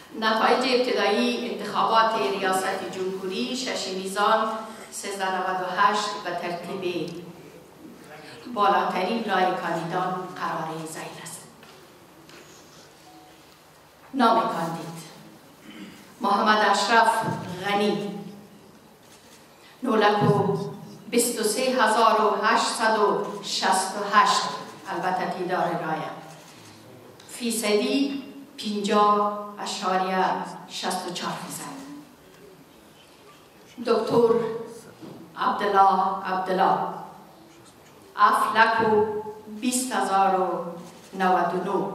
نتایج ابتدایی انتخابات ریاست جمهوری 6 نیسان 1398 به ترتیب بالاترین رای کاندیدان قرار ذیل است. نام کاندید: محمد اشرف غنی 923,868 البته تعداد رای فیصدی 50.64%. دکتر عبدالله 7,20,099.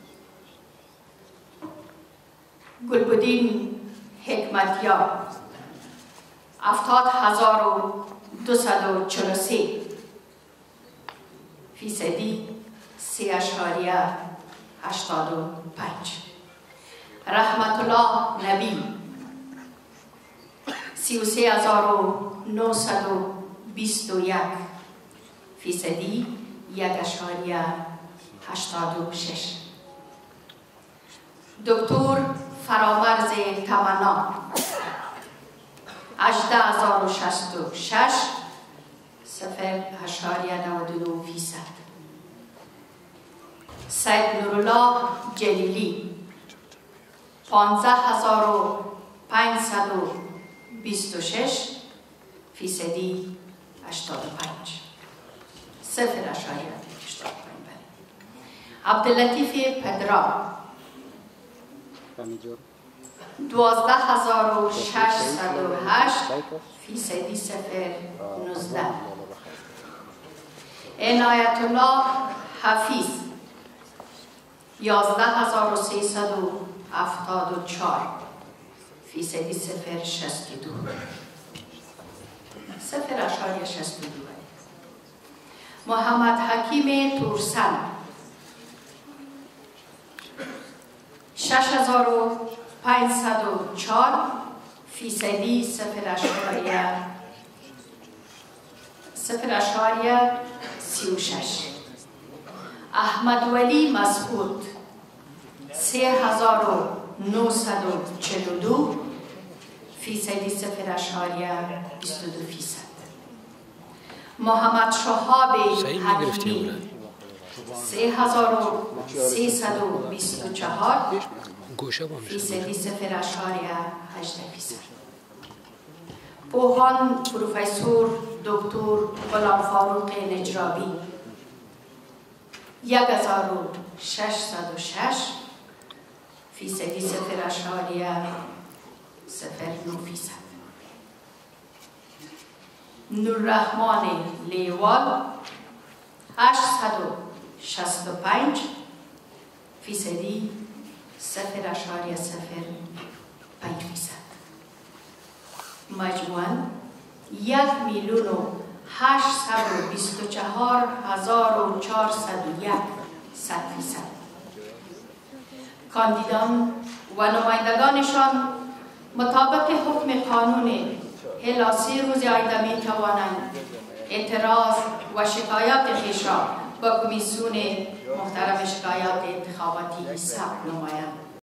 گلبدین حکمتیار 70,243 فیصدی 3.85. رحمت الله نبی 33,921 فیصدی 1.86. دکتر فرامرز تمنا 18,066 0.99 فیصد. سید نورالله جلیلی 15,526 فیصدی 85 0.85. عبداللطیف پدرام 12,608 فیصدی 0.19. عنایت الله حفیظ 11,374 فیصدی 0.62. محمد حکیم تورسن 6,504 فیصدی 0.36. احمد ولی مسعود 3,942 فیصدی 0.22 فیصد. محمد شهاب حکیمی 3,324 فیصدی 0.18 فیصد. پوهان پروفسور دکتر غلام فاروق نجرابی 1,606 فیصدی 0.09 فیصد. نوررحمان لیوال 865 فیصدی 0.05 فیصد. مجموعاً 1,824,401 فیصد. کاندیدان و نمایندگانشان مطابق حکم قانون الی 3 روز آینده می توانند اعتراض و شکایات خویش را با کمیسیون محترم شکایات انتخاباتی ثبت نمایند.